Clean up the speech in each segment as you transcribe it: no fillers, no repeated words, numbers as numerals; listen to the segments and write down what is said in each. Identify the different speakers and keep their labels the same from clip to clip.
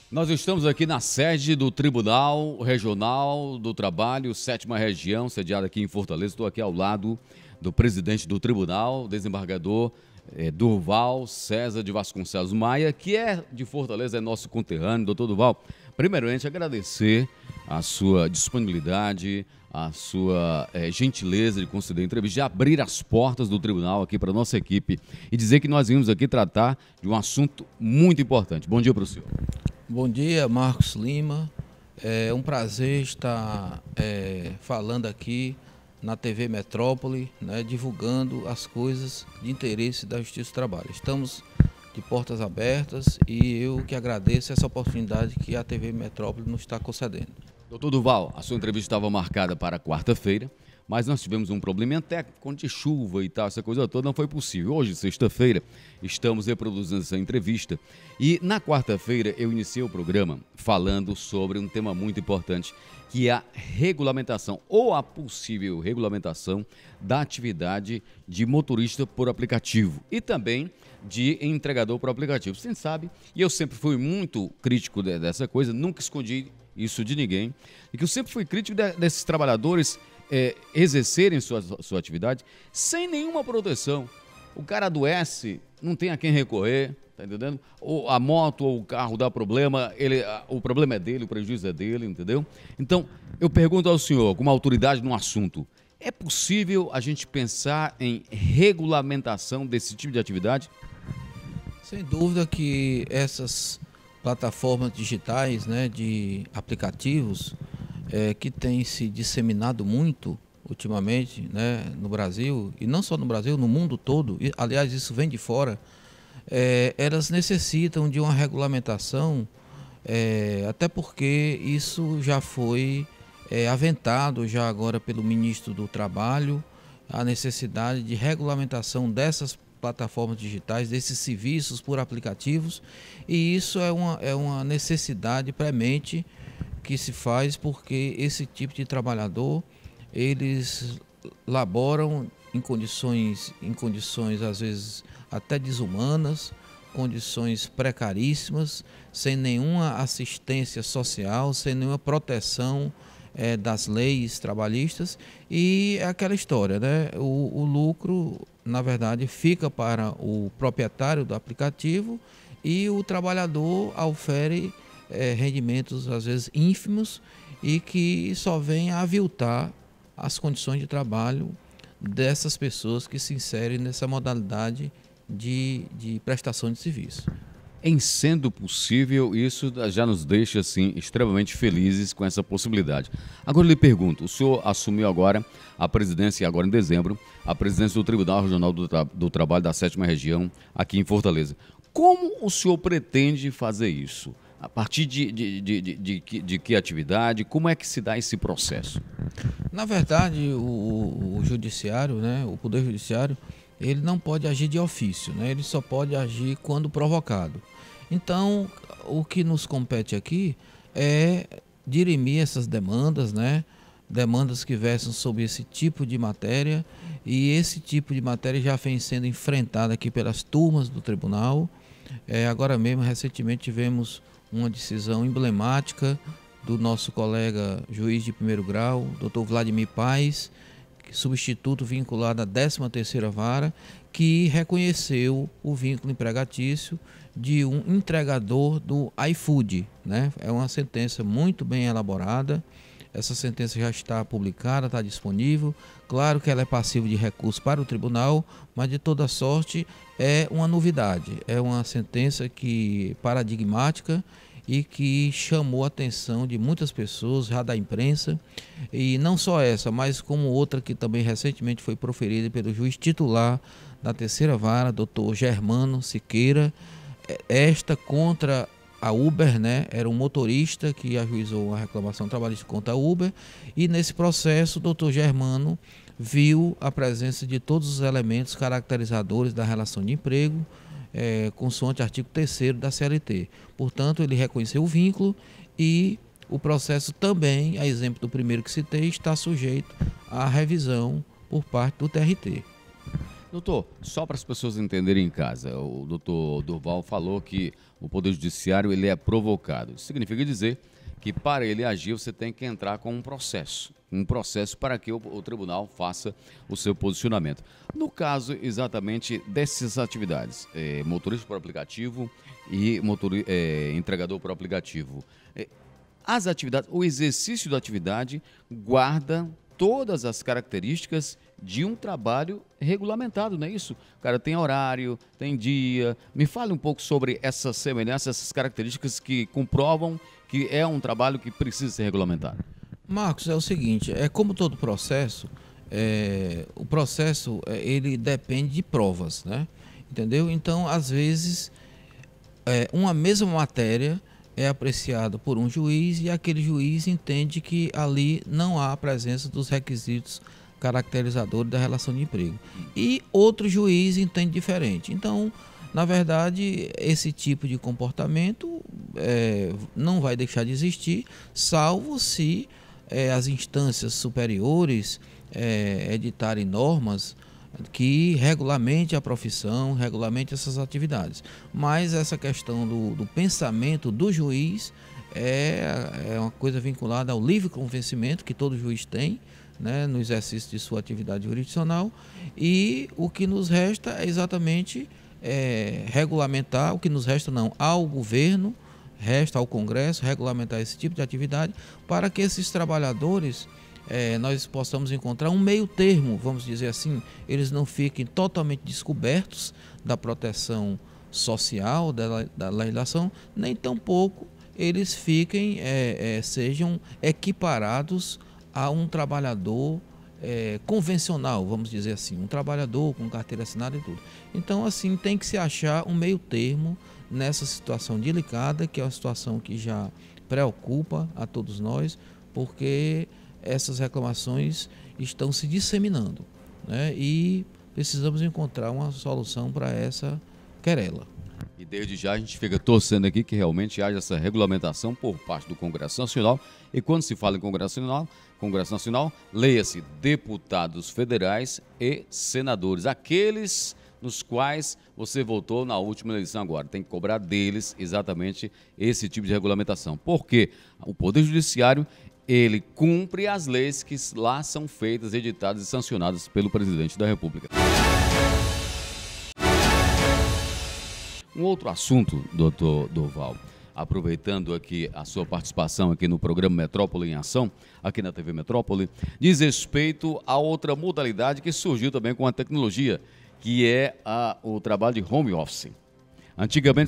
Speaker 1: Nós estamos aqui na sede do Tribunal Regional do Trabalho, 7ª Região, sediada aqui em Fortaleza. Estou aqui ao lado do presidente do tribunal, desembargador Durval César de Vasconcelos Maia, que é de Fortaleza, é nosso conterrâneo. Doutor Durval, primeiramente agradecer a sua disponibilidade, a sua gentileza de conceder a entrevista, de abrir as portas do tribunal aqui para a nossa equipe e dizer que nós vimos aqui tratar de um assunto muito importante. Bom dia para o senhor.
Speaker 2: Bom dia, Marcos Lima. É um prazer estar falando aqui na TV Metrópole, né, divulgando as coisas de interesse da Justiça do Trabalho. Estamos de portas abertas e eu que agradeço essa oportunidade que a TV Metrópole nos está concedendo.
Speaker 1: Doutor Durval, a sua entrevista estava marcada para quarta-feira, mas nós tivemos um probleminha técnico de chuva e tal, essa coisa toda, não foi possível. Hoje, sexta-feira, estamos reproduzindo essa entrevista e na quarta-feira eu iniciei o programa falando sobre um tema muito importante, que é a regulamentação ou a possível regulamentação da atividade de motorista por aplicativo e também de entregador por aplicativo. Você sabe, e eu sempre fui muito crítico dessa coisa, nunca escondi isso de ninguém, e que eu sempre fui crítico desses trabalhadores exercerem sua atividade sem nenhuma proteção. O cara adoece, não tem a quem recorrer, tá entendendo? Ou a moto ou o carro dá problema, o problema é dele, o prejuízo é dele, entendeu? Então, eu pergunto ao senhor, como autoridade no assunto, é possível a gente pensar em regulamentação desse tipo de atividade?
Speaker 2: Sem dúvida que essas plataformas digitais, né, de aplicativos, que têm se disseminado muito ultimamente, né, no Brasil, e não só no Brasil, no mundo todo, e, aliás, isso vem de fora, elas necessitam de uma regulamentação, até porque isso já foi aventado já agora pelo ministro do Trabalho, a necessidade de regulamentação dessas plataformas digitais, desses serviços por aplicativos, e isso é uma necessidade premente que se faz porque esse tipo de trabalhador, eles laboram em condições às vezes até desumanas, condições precaríssimas, sem nenhuma assistência social, sem nenhuma proteção das leis trabalhistas, e é aquela história, né? O lucro, na verdade, fica para o proprietário do aplicativo e o trabalhador ofere rendimentos, às vezes, ínfimos e que só vem a aviltar as condições de trabalho dessas pessoas que se inserem nessa modalidade de prestação de serviço.
Speaker 1: Em sendo possível, isso já nos deixa assim extremamente felizes com essa possibilidade. Agora eu lhe pergunto, o senhor assumiu agora a presidência, agora em dezembro, a presidência do Tribunal Regional do Trabalho da 7ª Região, aqui em Fortaleza. Como o senhor pretende fazer isso? A partir de que atividade? Como é que se dá esse processo?
Speaker 2: Na verdade, o judiciário, né, o Poder Judiciário, ele não pode agir de ofício, né, ele só pode agir quando provocado. Então, o que nos compete aqui é dirimir essas demandas, né, demandas que versam sobre esse tipo de matéria, e esse tipo de matéria já vem sendo enfrentada aqui pelas turmas do tribunal. Agora mesmo, recentemente, tivemos uma decisão emblemática do nosso colega juiz de primeiro grau, Dr. Vladimir Paes, substituto vinculado à 13ª Vara, que reconheceu o vínculo empregatício de um entregador do iFood, né? É uma sentença muito bem elaborada. Essa sentença já está publicada, está disponível. Claro que ela é passível de recurso para o tribunal, mas de toda sorte é uma novidade. É uma sentença paradigmática e que chamou a atenção de muitas pessoas, já da imprensa, e não só essa, mas como outra que também recentemente foi proferida pelo juiz titular da 3ª Vara, Dr. Germano Siqueira, esta contra a Uber, né? Era um motorista que ajuizou uma reclamação trabalhista contra a Uber, e nesse processo o Dr. Germano viu a presença de todos os elementos caracterizadores da relação de emprego, consoante artigo 3º da CLT. Portanto, ele reconheceu o vínculo e o processo também, a exemplo do primeiro que citei, está sujeito à revisão por parte do TRT.
Speaker 1: Doutor, só para as pessoas entenderem em casa, o doutor Durval falou que o Poder Judiciário ele é provocado. Isso significa dizer que para ele agir você tem que entrar com um processo para que o tribunal faça o seu posicionamento. No caso exatamente dessas atividades, motorista por aplicativo e entregador por aplicativo, as atividades, o exercício da atividade guarda todas as características de um trabalho regulamentado, não é isso? O cara tem horário, tem dia. Me fale um pouco sobre essas semelhanças, essas características que comprovam que é um trabalho que precisa ser regulamentado.
Speaker 2: Marcos, é o seguinte, é como todo processo, o processo ele depende de provas, né? Entendeu? Então, às vezes, uma mesma matéria é apreciada por um juiz e aquele juiz entende que ali não há a presença dos requisitos caracterizadores da relação de emprego. E outro juiz entende diferente. Então, na verdade, esse tipo de comportamento não vai deixar de existir, salvo se as instâncias superiores editarem normas que regulamente a profissão, regulamente essas atividades. Mas essa questão do pensamento do juiz é uma coisa vinculada ao livre convencimento que todo juiz tem, né, no exercício de sua atividade jurisdicional, e o que nos resta é exatamente regulamentar, o que nos resta não, ao governo, resta ao Congresso regulamentar esse tipo de atividade para que esses trabalhadores nós possamos encontrar um meio termo, vamos dizer assim, eles não fiquem totalmente descobertos da proteção social, da legislação, nem tampouco eles fiquem, sejam equiparados a um trabalhador convencional, vamos dizer assim, um trabalhador com carteira assinada e tudo. Então, assim, tem que se achar um meio termo nessa situação delicada, que é uma situação que já preocupa a todos nós, porque essas reclamações estão se disseminando, né? E precisamos encontrar uma solução para essa querela.
Speaker 1: E desde já a gente fica torcendo aqui que realmente haja essa regulamentação por parte do Congresso Nacional. E quando se fala em Congresso Nacional, leia-se deputados federais e senadores, aqueles nos quais você votou na última eleição agora. Tem que cobrar deles exatamente esse tipo de regulamentação. Porque o Poder Judiciário ele cumpre as leis que lá são feitas, editadas e sancionadas pelo presidente da República. Um outro assunto, doutor Durval, aproveitando aqui a sua participação aqui no programa Metrópole em Ação, aqui na TV Metrópole, diz respeito a outra modalidade que surgiu também com a tecnologia, que é o trabalho de home office. Antigamente,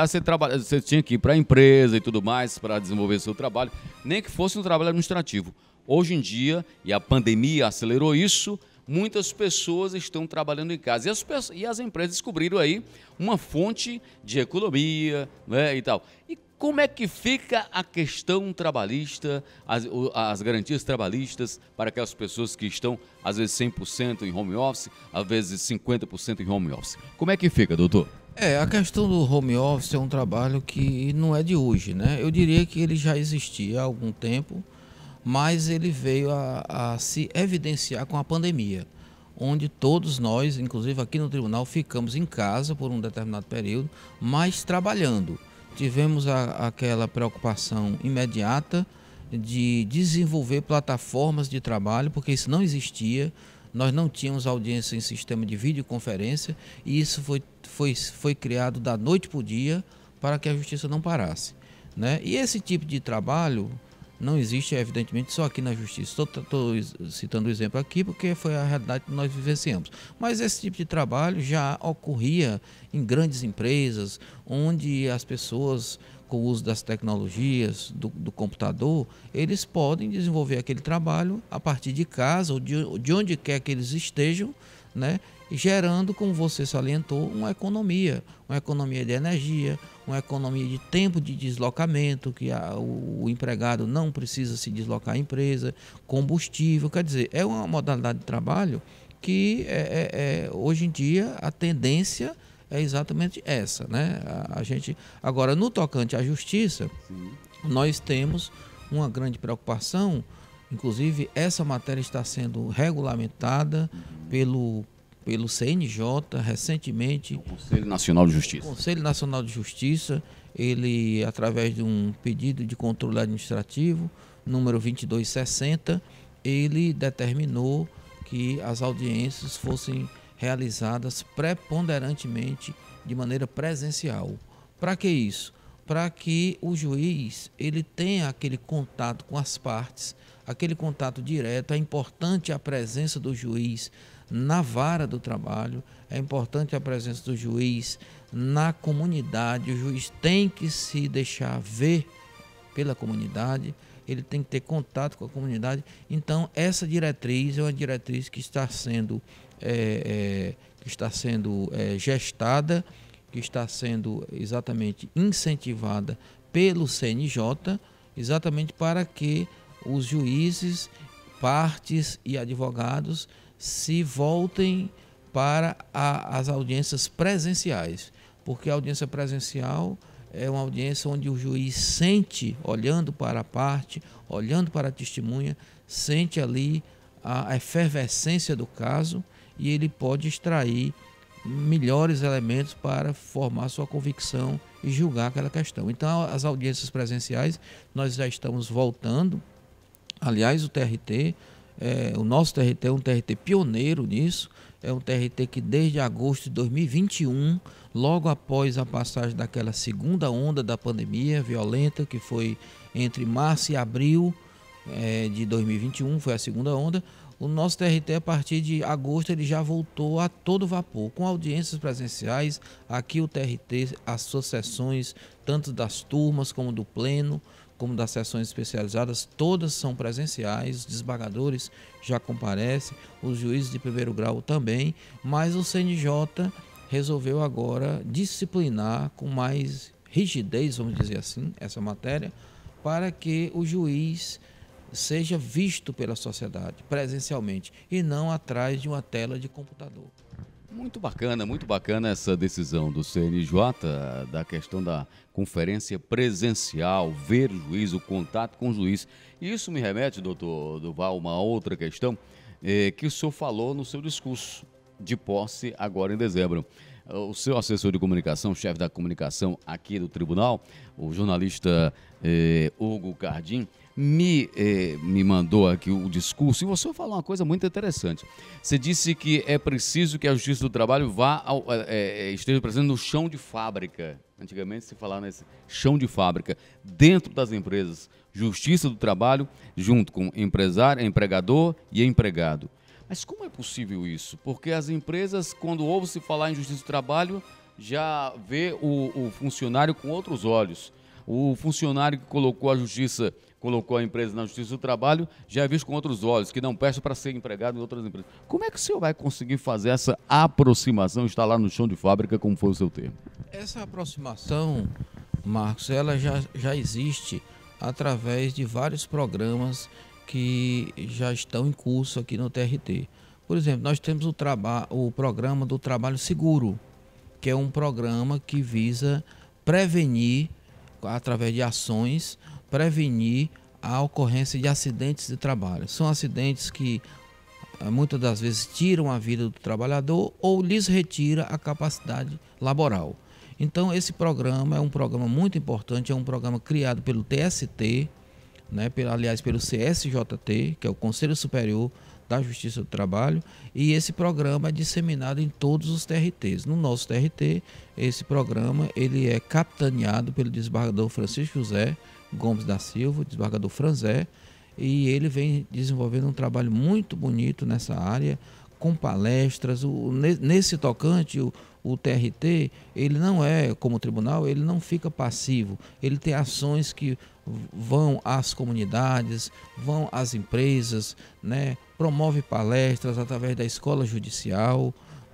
Speaker 1: você tinha que ir para a empresa e tudo mais para desenvolver seu trabalho, nem que fosse um trabalho administrativo. Hoje em dia, e a pandemia acelerou isso, muitas pessoas estão trabalhando em casa. E as empresas descobriram aí uma fonte de economia, né, e tal. E como é que fica a questão trabalhista, as garantias trabalhistas para aquelas pessoas que estão, às vezes, 100% em home office, às vezes 50% em home office? Como é que fica, doutor?
Speaker 2: A questão do home office é um trabalho que não é de hoje, né? Eu diria que ele já existia há algum tempo, mas ele veio a se evidenciar com a pandemia, onde todos nós, inclusive aqui no tribunal, ficamos em casa por um determinado período, mas trabalhando. Tivemos aquela preocupação imediata de desenvolver plataformas de trabalho, porque isso não existia. Nós não tínhamos audiência em sistema de videoconferência e isso foi criado da noite para o dia para que a justiça não parasse, né? E esse tipo de trabalho não existe, evidentemente, só aqui na justiça. Estou citando o exemplo aqui porque foi a realidade que nós vivenciamos. Mas esse tipo de trabalho já ocorria em grandes empresas, onde as pessoas, com o uso das tecnologias, do computador, eles podem desenvolver aquele trabalho a partir de casa ou de onde quer que eles estejam, né? Gerando, como você salientou, uma economia de energia, uma economia de tempo de deslocamento, que o empregado não precisa se deslocar à empresa, combustível, quer dizer, é uma modalidade de trabalho que hoje em dia a tendência é exatamente essa, né? A gente, agora, no tocante à justiça, sim, nós temos uma grande preocupação, inclusive essa matéria está sendo regulamentada pelo pelo CNJ recentemente.
Speaker 1: O Conselho Nacional de Justiça.
Speaker 2: O Conselho Nacional de Justiça, ele, através de um pedido de controle administrativo, número 2260, ele determinou que as audiências fossem realizadas preponderantemente de maneira presencial. Para que isso? Para que o juiz ele tenha aquele contato com as partes, aquele contato direto. É importante a presença do juiz na vara do trabalho, é importante a presença do juiz na comunidade. O juiz tem que se deixar ver pela comunidade, ele tem que ter contato com a comunidade. Então, essa diretriz é uma diretriz que está sendo gestada, que está sendo exatamente incentivada pelo CNJ, exatamente para que os juízes, partes e advogados se voltem para as audiências presenciais, porque a audiência presencial é uma audiência onde o juiz sente, olhando para a parte, olhando para a testemunha, sente ali a efervescência do caso e ele pode extrair melhores elementos para formar sua convicção e julgar aquela questão. Então, as audiências presenciais, nós já estamos voltando. Aliás, o nosso TRT é um TRT pioneiro nisso, é um TRT que desde agosto de 2021, logo após a passagem daquela segunda onda da pandemia violenta, que foi entre março e abril de 2021, foi a segunda onda, o nosso TRT, a partir de agosto, ele já voltou a todo vapor, com audiências presenciais. Aqui o TRT, as suas sessões, tanto das turmas como do pleno, como das sessões especializadas, todas são presenciais, os desembargadores já comparecem, os juízes de primeiro grau também, mas o CNJ resolveu agora disciplinar com mais rigidez, vamos dizer assim, essa matéria, para que o juiz seja visto pela sociedade presencialmente e não atrás de uma tela de computador.
Speaker 1: Muito bacana essa decisão do CNJ, da questão da conferência presencial, ver o juiz, o contato com o juiz. E isso me remete, doutor Duval, uma outra questão que o senhor falou no seu discurso de posse agora em dezembro. O seu assessor de comunicação, chefe da comunicação aqui do tribunal, o jornalista Hugo Cardim, me mandou aqui o discurso e você falou uma coisa muito interessante. Você disse que é preciso que a Justiça do Trabalho esteja presente no chão de fábrica. Antigamente se falava nesse chão de fábrica, dentro das empresas. Justiça do Trabalho junto com empresário, empregador e empregado. Mas como é possível isso? Porque as empresas, quando ouvem-se falar em Justiça do Trabalho, já vê o funcionário com outros olhos. O funcionário que colocou a empresa na Justiça do Trabalho, já é visto com outros olhos, que não presta para ser empregado em outras empresas. Como é que o senhor vai conseguir fazer essa aproximação, estar lá no chão de fábrica, como foi o seu termo?
Speaker 2: Essa aproximação, Marcos, ela já existe através de vários programas que já estão em curso aqui no TRT. Por exemplo, nós temos o programa do Trabalho Seguro, que é um programa que visa prevenir, através de ações, prevenir a ocorrência de acidentes de trabalho. São acidentes que muitas das vezes tiram a vida do trabalhador ou lhes retira a capacidade laboral. Então esse programa é um programa muito importante, é um programa criado pelo TST, aliás pelo CSJT, que é o Conselho Superior da Justiça do Trabalho, e esse programa é disseminado em todos os TRTs. No nosso TRT, esse programa ele é capitaneado pelo desembargador Francisco José Gomes da Silva, desembargador Franzé, e ele vem desenvolvendo um trabalho muito bonito nessa área, com palestras. Nesse tocante, o TRT, ele não é, como o tribunal, ele não fica passivo, ele tem ações que vão às comunidades, vão às empresas, promove palestras através da escola judicial,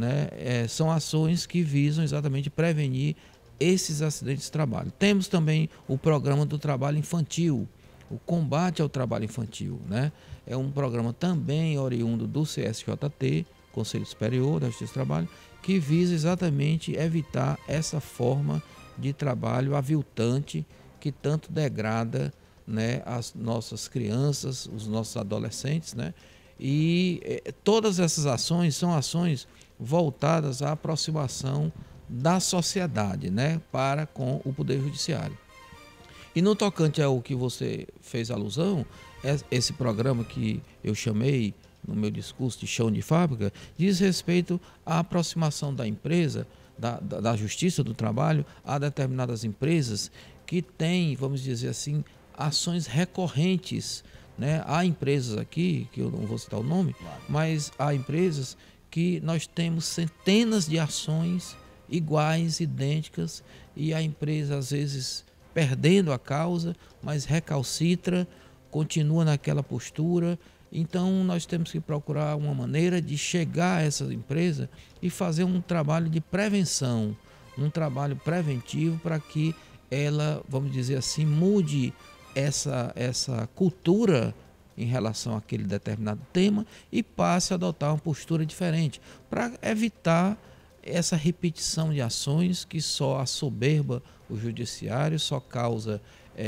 Speaker 2: são ações que visam exatamente prevenir esses acidentes de trabalho. Temos também o programa do trabalho infantil, o combate ao trabalho infantil, é um programa também oriundo do CSJT, Conselho Superior da Justiça do Trabalho, que visa exatamente evitar essa forma de trabalho aviltante que tanto degrada as nossas crianças, os nossos adolescentes, E todas essas ações são ações voltadas à aproximação da sociedade, né, para com o Poder Judiciário. E no tocante ao que você fez alusão, esse programa que eu chamei no meu discurso de chão de fábrica, diz respeito à aproximação da empresa, da Justiça do Trabalho, a determinadas empresas que têm, vamos dizer assim, ações recorrentes, né? Há empresas aqui, que eu não vou citar o nome, mas há empresas que nós temos centenas de ações iguais, idênticas, e a empresa às vezes perdendo a causa, mas recalcitra, continua naquela postura. Então nós temos que procurar uma maneira de chegar a essa empresa e fazer um trabalho de prevenção, um trabalho preventivo para que ela, vamos dizer assim, mude essa cultura em relação àquele determinado tema e passe a adotar uma postura diferente, para evitar essa repetição de ações que só assoberba o judiciário, só causa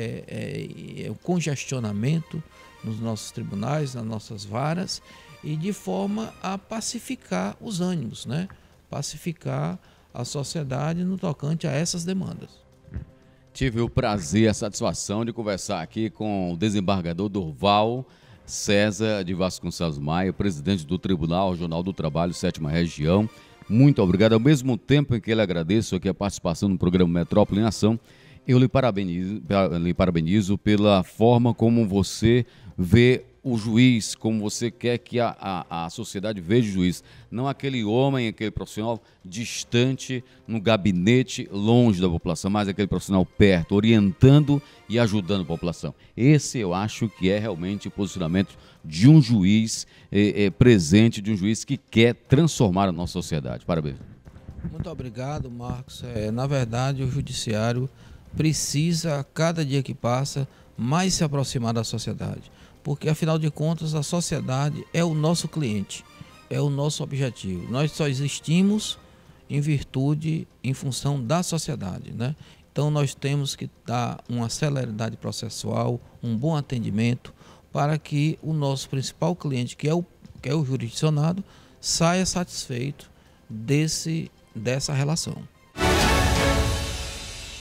Speaker 2: o congestionamento nos nossos tribunais, nas nossas varas, e de forma a pacificar os ânimos, né? Pacificar a sociedade no tocante a essas demandas.
Speaker 1: Tive o prazer, a satisfação de conversar aqui com o desembargador Durval César de Vasconcelos Maia, presidente do Tribunal Regional do Trabalho, 7ª Região. Muito obrigado. Ao mesmo tempo em que ele agradeço aqui a participação no programa Metrópole em Ação, eu lhe parabenizo pela forma como você vê o juiz, como você quer que a sociedade veja o juiz. Não aquele homem, aquele profissional distante, no gabinete, longe da população, mas aquele profissional perto, orientando e ajudando a população. Esse eu acho que é realmente o posicionamento de um juiz presente, de um juiz que quer transformar a nossa sociedade. Parabéns.
Speaker 2: Muito obrigado, Marcos. Na verdade, o judiciário precisa, a cada dia que passa, mais se aproximar da sociedade, porque afinal de contas a sociedade é o nosso cliente, é o nosso objetivo. Nós só existimos em virtude, em função da sociedade, né? Então nós temos que dar uma celeridade processual, um bom atendimento, para que o nosso principal cliente, que é o jurisdicionado, saia satisfeito dessa relação.